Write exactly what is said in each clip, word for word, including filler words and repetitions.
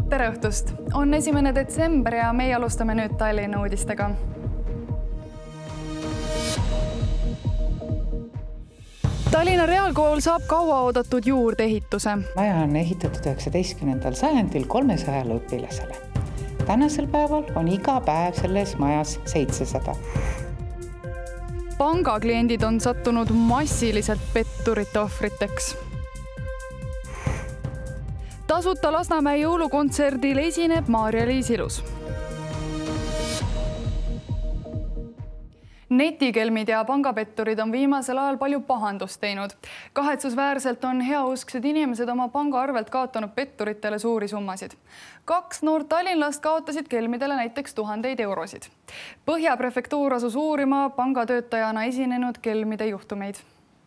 Tere õhtust! On esimene detsember ja meie alustame nüüd Tallinna uudistega. Tallinna Reaalkool saab kaua oodatud juurdeehituse. Maja on ehitatud üheksateistkümnendal sajandil kolmesajale õpilasele. Tänasel päeval on iga päev selles majas seitsesada. Pangakliendid on sattunud massiliselt petturite ohvriteks. Tasuta Lasnamäe jõulukontserdil esineb Maarja-Liis Ilus. Netikelmid ja pangapetturid on viimasel ajal palju pahandust teinud. Kahetsusväärselt on heausksed inimesed oma pangaarvelt kaotanud petturitele suuri summasid. Kaks noort tallinlast kaotasid kelmidele näiteks tuhandeid eurosid. Põhja prefektuur asus uurima pangatöötajana esinenud kelmide juhtumeid.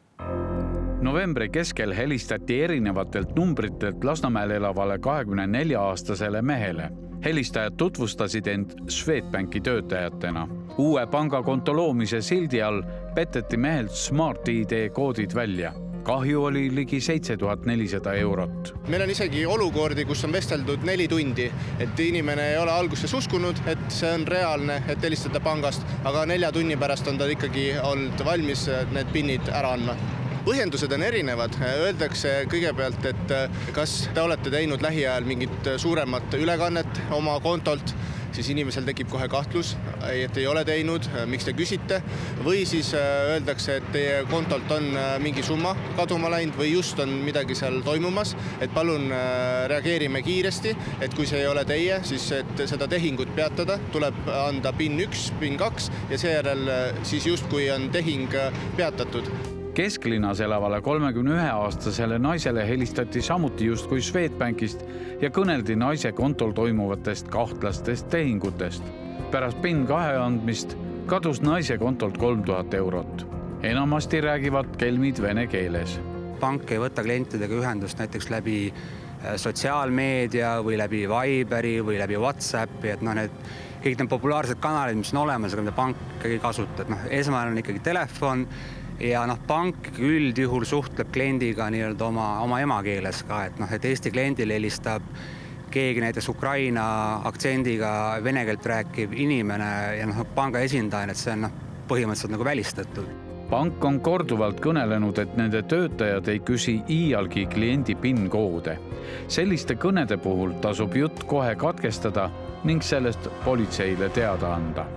Novembri keskel helistati erinevatelt numbritelt Lasnamäel elavale kahekümne nelja aastasele mehele. Helistajad tutvustasid end Swedbanki töötajatena. Uue pangakonto loomise sildi all peteti mehelt Smart I D koodid välja. Kahju oli ligi seitse tuhat nelisada eurot. Meil on isegi olukordi, kus on vesteldud neli tundi, et inimene ei ole alguses uskunud, et see on reaalne, et helistada pangast, aga nelja tunni pärast on ta ikkagi olnud valmis need pinnid ära andma. Põhjendused on erinevad. Öeldakse kõigepealt, et kas te olete teinud lähiajal mingit suuremat ülekannet oma kontolt, siis inimesel tekib kohe kahtlus, et ei ole teinud, miks te küsite, või siis öeldakse, et teie kontolt on mingi summa kaduma läinud või just on midagi seal toimumas, et palun reageerime kiiresti, et kui see ei ole teie, siis et seda tehingut peatada, tuleb anda PIN üks, PIN kaks ja seejärel siis just kui on tehing peatatud. Kesklinnas elavale kolmekümne ühe aastasele naisele helistati samuti justkui Swedbankist ja kõneldi naise kontol toimuvatest kahtlastest tehingutest. Pärast PIN kahe andmist kadus naise kontolt kolm tuhat eurot. Enamasti räägivad kelmid vene keeles. Pank ei võta klientidega ühendust näiteks läbi sotsiaalmeedia või läbi Viberi või läbi WhatsAppi, et no need kõik need populaarsed kanalid, mis on olemas, aga mida pank ikkagi kasutab. No, esmane on ikkagi telefon ja noh, pank üldjuhul suhtleb kliendiga nii-öelda oma, oma emakeeles ka, et noh, et Eesti kliendil helistab keegi näiteks Ukraina aktsendiga vene keelt rääkiv inimene ja noh, panga esindaja, et see on noh, põhimõtteliselt nagu välistatud. Pank on korduvalt kõnelenud, et nende töötajad ei küsi iialgi kliendi PIN-koode. Selliste kõnede puhul tasub jutt kohe katkestada ning sellest politseile teada anda.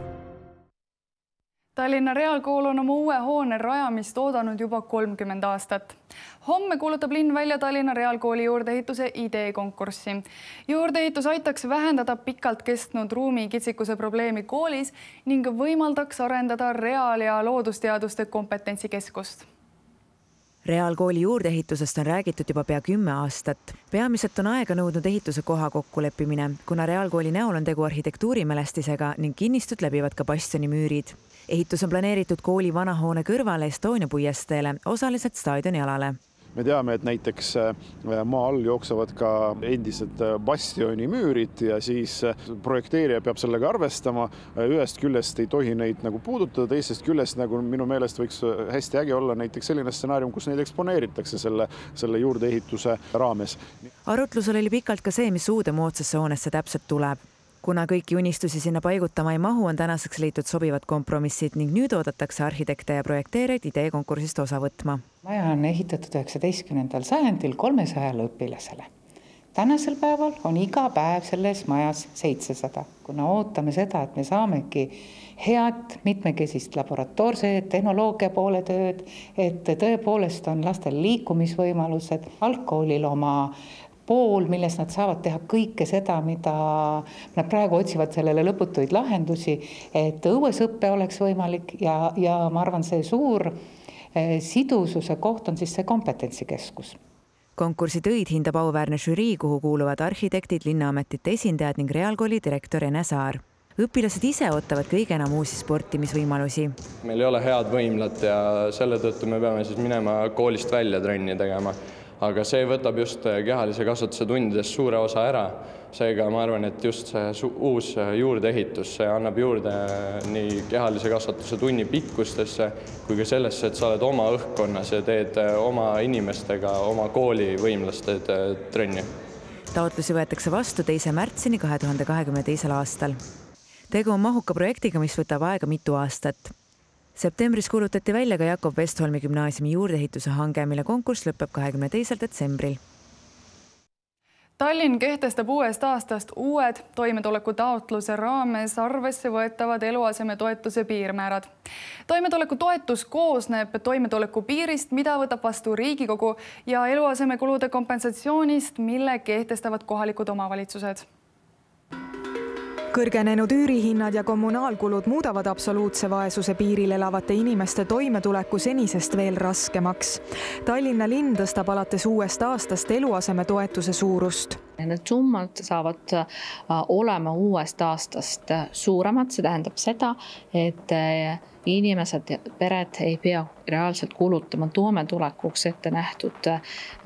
Tallinna Reaalkool on oma uue hoone rajamist oodanud juba kolmkümmend aastat. Homme kuulutab linn välja Tallinna Reaalkooli juurdeehituse ideekonkurssi. Juurdeehitus aitaks vähendada pikalt kestnud ruumi kitsikuse probleemi koolis ning võimaldaks arendada reaal- ja loodusteaduste kompetentsikeskust. Reaalkooli juurdeehitusest on räägitud juba pea kümme aastat. Peamiselt on aega nõudnud ehituse koha kokkuleppimine, kuna Reaalkooli näol on tegu arhitektuurimälestisega ning kinnistut läbivad ka bastionimüürid. Ehitus on planeeritud kooli vanahoone kõrvale Estonia puiesteele, osaliselt staadioni alale. Me teame, et näiteks maa all jooksevad ka endised bastioni müürid ja siis projekteerija peab sellega arvestama. Ühest küljest ei tohi neid nagu puudutada, teisest küljest nagu minu meelest võiks hästi äge olla näiteks selline stsenaarium, kus neid eksponeeritakse selle, selle juurdeehituse raames. Arutlusel oli pikalt ka see, mis uude moodsasse hoonesse täpselt tuleb. Kuna kõiki unistusi sinna paigutama ei mahu, on tänaseks leitud sobivad kompromissid ning nüüd oodatakse arhitekte ja projekteerijaid ideekonkursist osa võtma. Maja on ehitatud üheksateistkümnendal sajandil kolmesajale õpilasele. Tänasel päeval on iga päev selles majas seitsesada, kuna ootame seda, et me saamegi head mitmekesist laboratoorse tehnoloogia poole tööd, et tõepoolest on lastel liikumisvõimalused, algkoolil oma pool, milles nad saavad teha kõike seda, mida nad praegu otsivad sellele lõputuid lahendusi, et õuesõppe oleks võimalik ja, ja ma arvan, see suur sidususe koht on siis see kompetentsikeskus. Konkursi töid hindab auväärne žürii, kuhu kuuluvad arhitektid, linnaametite esindajad ning Reaalkooli direktor Ene Saar. Õpilased ise ootavad kõige enam uusi sportimisvõimalusi. Meil ei ole head võimlat ja selle tõttu me peame siis minema koolist välja trenni tegema. Aga see võtab just kehalise kasvatuse tundidest suure osa ära. Seega ma arvan, et just see uus juurdeehitus see annab juurde nii kehalise kasvatuse tunni pikkustesse kui ka sellesse, et sa oled oma õhkkonnas ja teed oma inimestega, oma kooli võimlaste trenni. Taotlusi võetakse vastu teise märtsini kahe tuhande kahekümne teisel aastal. Tegu on mahuka projektiga, mis võtab aega mitu aastat. Septembris kuulutati välja ka Jakob Westholmi gümnaasiumi juurdeehituse hange, mille konkurss lõpeb kahekümne teisel detsembril. Tallinn kehtestab uuest aastast uued toimetuleku taotluse raames arvesse võetavad eluaseme toetuse piirmäärad. Toimetuleku toetus koosneb toimetuleku piirist, mida võtab vastu Riigikogu ja eluaseme kulude kompensatsioonist, mille kehtestavad kohalikud omavalitsused. Kõrgenenud üürihinnad ja kommunaalkulud muudavad absoluutse vaesuse piiril elavate inimeste toimetuleku senisest veel raskemaks. Tallinna linn tõstab alates uuest aastast eluaseme toetuse suurust. Need summad saavad olema uuest aastast suuremad. See tähendab seda, et inimesed ja pered ei pea reaalselt kulutama toimetulekuks ette nähtud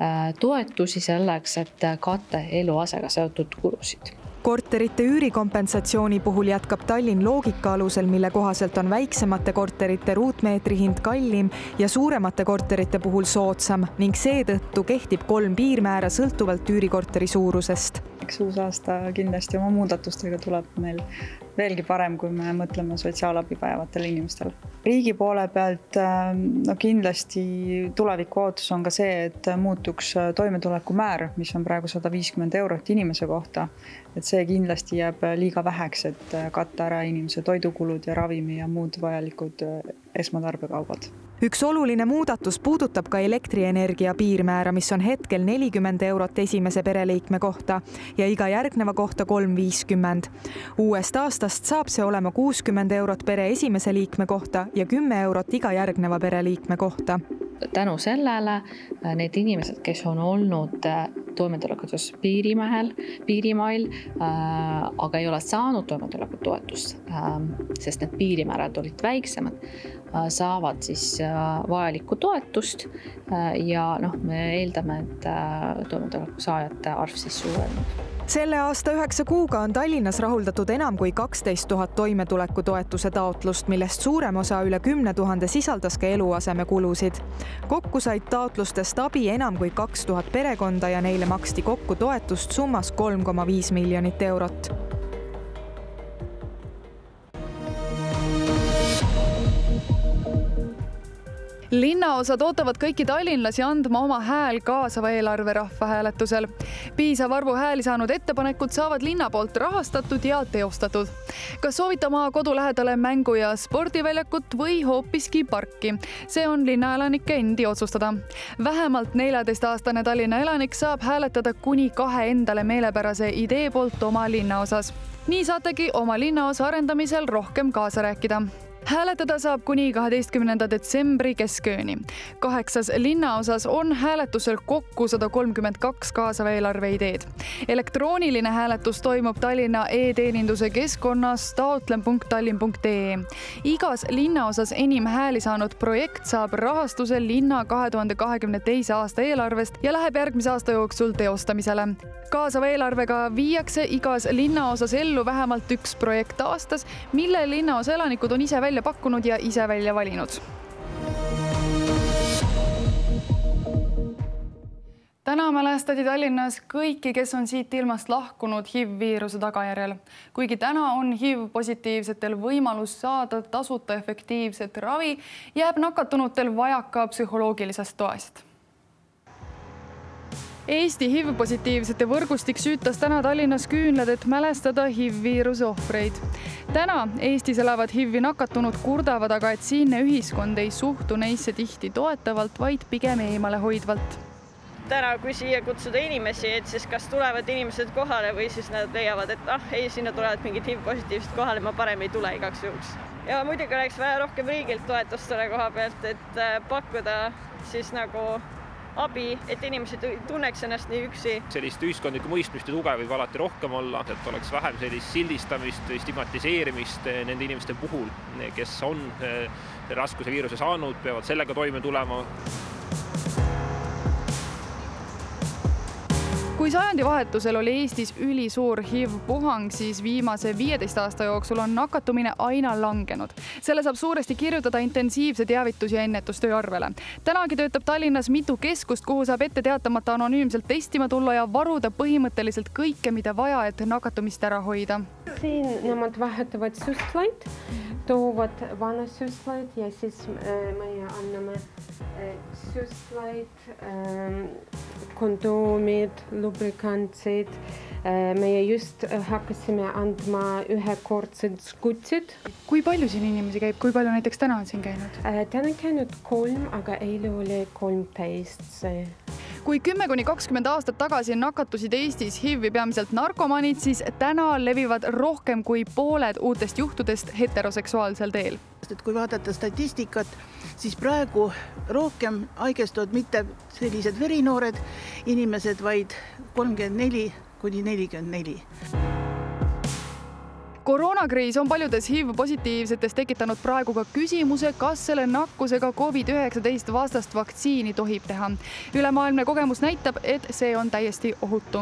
toetusi selleks, et katta eluasega seotud kulusid. Korterite üürikompensatsiooni puhul jätkab Tallinn loogika alusel, mille kohaselt on väiksemate korterite ruutmeetri hind kallim ja suuremate korterite puhul soodsam ning seetõttu kehtib kolm piirmäära sõltuvalt üürikorteri suurusest. Eks uus aasta kindlasti oma muudatustega tuleb meil veelgi parem, kui me mõtleme sotsiaalabi vajavatele inimestele. Riigi poole pealt no kindlasti tuleviku ootus on ka see, et muutuks toimetuleku määr, mis on praegu sada viiskümmend eurot inimese kohta. Et see kindlasti jääb liiga väheks, et katta ära inimese toidukulud ja ravimi ja muud vajalikud esmatarbekaubad. Üks oluline muudatus puudutab ka elektrienergia piirmäära, mis on hetkel nelikümmend eurot esimese pereliikme kohta ja iga järgneva kohta kolm viiskümmend. Uuest aastast saab see olema kuuskümmend eurot pere esimese liikme kohta ja kümme eurot iga järgneva pereliikme kohta. Tänu sellele need inimesed, kes on olnud toimetulekutus piirimahel, piirimail, aga ei ole saanud toimetuleku toetust, sest need piirimäärad olid väiksemad, saavad siis vajalikku toetust ja noh, me eeldame, et toimetuleku saajate arv siis suureneb. Selle aasta üheksa kuuga on Tallinnas rahuldatud enam kui kaksteist tuhat toimetuleku toetuse taotlust, millest suurem osa üle kümne tuhande sisaldas ka eluaseme kulusid. Kokku said taotlustest abi enam kui kaks tuhat perekonda ja neile maksti kokku toetust summas kolm koma viis miljonit eurot. Linnaosad ootavad kõiki tallinlasi andma oma hääl kaasava eelarve rahvahääletusel. Piisav arvu hääli saanud ettepanekud saavad linna poolt rahastatud ja teostatud. Kas soovite oma kodu lähedale mängu- ja spordiväljakut või hoopiski parki? See on linnaelanike endi otsustada. Vähemalt neljateist-aastane Tallinna elanik saab hääletada kuni kahe endale meelepärase idee poolt oma linnaosas. Nii saategi oma linnaosa arendamisel rohkem kaasa rääkida. Hääletada saab kuni kaheteistkümnenda detsembri keskööni. Kaheksas linnaosas on hääletusel kokku sada kolmkümmend kaks kaasava eelarve ideed. Elektrooniline hääletus toimub Tallinna e-teeninduse keskkonnas taotlen punkt tallinn punkt ee. Igas linnaosas enim hääli saanud projekt saab rahastuse linna kahe tuhande kahekümne teise aasta eelarvest ja läheb järgmise aasta jooksul teostamisele. Kaasava eelarvega viiakse igas linnaosas ellu vähemalt üks projekt aastas, mille linnaosa elanikud on ise välja pakkunud ja ise välja valinud. Täna mälestati Tallinnas kõiki, kes on siit ilmast lahkunud H I V-viiruse tagajärjel. Kuigi täna on H I V-positiivsetel võimalus saada tasuta efektiivset ravi, jääb nakatunutel vajaka psühholoogilisest toest. Eesti H I V-positiivsete võrgustik süütas täna Tallinnas küünlad, et mälestada H I V-viiruse ohvreid. Täna Eestis elavad H I V-i nakatunud kurdavad aga, et siinne ühiskond ei suhtu neisse tihti toetavalt, vaid pigem eemale hoidvalt. Täna, kui siia kutsuda inimesi, et siis kas tulevad inimesed kohale või siis nad leiavad, et ah, ei, sinna tulevad mingid H I V-positiivsed kohale, ma parem ei tule igaks juhuks. Ja muidugi oleks vaja rohkem riigilt toetust selle koha pealt, et pakkuda siis nagu abi, et inimesed tunneks ennast nii üksi. Sellist ühiskondlikku mõistmist ja tuge võib alati rohkem olla, et oleks vähem sellist sildistamist või stigmatiseerimist nende inimeste puhul, kes on raskuse viiruse saanud, peavad sellega toime tulema. Kui Kui sajandivahetusel oli Eestis ülisuur H I V-puhang, siis viimase viieteist aasta jooksul on nakatumine aina langenud. Selle saab suuresti kirjutada intensiivse teavitus- ja ennetustöö arvele. Tänagi töötab Tallinnas mitu keskust, kuhu saab ette teatamata anonüümselt testima tulla ja varuda põhimõtteliselt kõike, mida vaja, et nakatumist ära hoida. Siin nemad vahetavad süstlaid, toovad vana süstlaid ja siis meie anname süstlaid, kondoomid, lubrikantsid. Meie just hakkasime andma ühekordsed skutsid. Kui palju siin inimesi käib? Kui palju näiteks täna on siin käinud? Täna on käinud kolm, aga eile oli kolmteist see. Kui kümme kuni kakskümmend aastat tagasi nakatusid Eestis H I V-i peamiselt narkomanid, siis täna levivad rohkem kui pooled uutest juhtudest heteroseksuaalsel teel. Kui vaadata statistikat, siis praegu rohkem haigestuvad mitte sellised verinoored inimesed, vaid kolmkümmend neli kuni nelikümmend neli. Koroonakriis on paljudes H I V-positiivsetes tekitanud praegu ka küsimuse, kas selle nakkusega COVID üheksateist vastast vaktsiini tohib teha. Ülemaailmne kogemus näitab, et see on täiesti ohutu.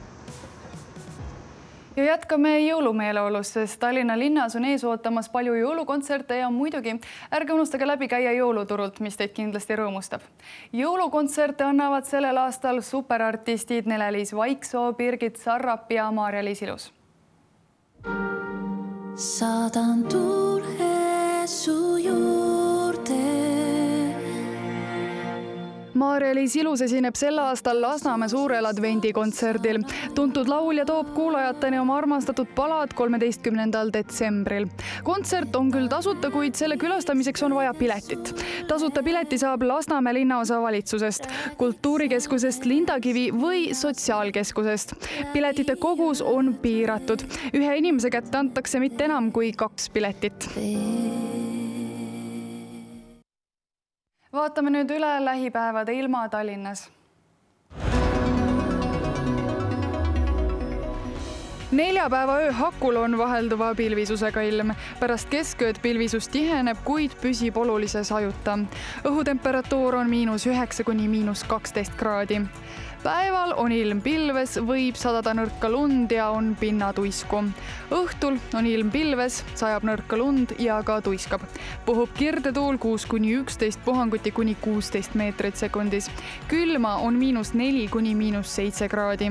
Ja jätkame jõulumeeleolus, sest Tallinna linnas on ees ootamas palju jõulukontserte ja muidugi ärge unustage läbi käia jõuluturult, mis teid kindlasti rõõmustab. Jõulukontserte annavad sellel aastal superartistid Nele-Liis Vaiksoo, Birgit Sarrap ja Maarja-Liis Ilus. Saadan tuule su juurde. Maarja-Liis Ilus esineb sel aastal Lasnamäe suurel advendikontserdil. Tuntud laulja toob kuulajateni oma armastatud palad kolmeteistkümnendal detsembril. Kontsert on küll tasuta, kuid selle külastamiseks on vaja piletit. Tasuta pileti saab Lasnamäe linnaosa valitsusest, kultuurikeskusest Lindakivi või sotsiaalkeskusest. Piletite kogus on piiratud. Ühe inimese kätte antakse mitte enam kui kaks piletit. Vaatame nüüd üle lähipäevade ilma Tallinnas. Neljapäeva öö hakul on vahelduva pilvisusega ilm. Pärast keskööd pilvisus tiheneb, kuid püsib olulises hajuta. Õhutemperatuur on miinus üheksa kuni miinus kaksteist kraadi. Päeval on ilm pilves, võib sadada nõrka lund ja on pinnatuisku. Õhtul on ilm pilves, sajab nõrka lund ja ka tuiskab. Puhub kirdetuul kuus kuni üksteist, puhanguti kuni kuusteist meetrit sekundis. Külma on miinus neli kuni miinus seitse kraadi.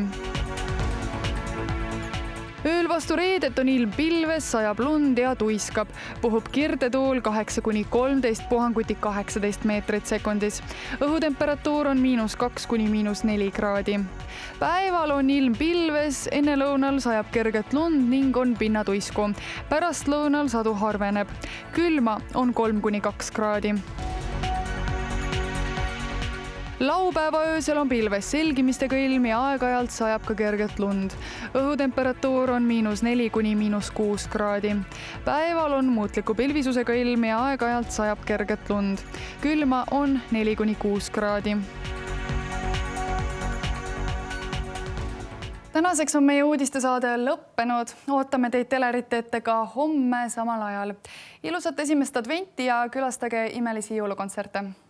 Ööl vastu reedet on ilm pilves, sajab lund ja tuiskab. Puhub kirdetuul kaheksa kuni kolmteist, puhanguti kaheksateist meetrit sekundis. Õhutemperatuur on miinus kaks kuni miinus neli kraadi. Päeval on ilm pilves, enne lõunal sajab kerget lund ning on pinnatuisku. Pärast lõunal sadu harveneb. Külma on kolm kuni kaks kraadi. Laupäeva öösel on pilves selgimistega ilm ja aeg-ajalt sajab ka kerget lund. Õhutemperatuur on miinus neli kuni miinus kuus kraadi. Päeval on muutliku pilvisusega ilm ja aeg-ajalt sajab kerget lund. Külma on neli kuni kuus kraadi. Tänaseks on meie uudistesaade lõppenud. Ootame teid telerite ette ka homme samal ajal. Ilusat esimest adventi ja külastage imelisi jõulukontserte.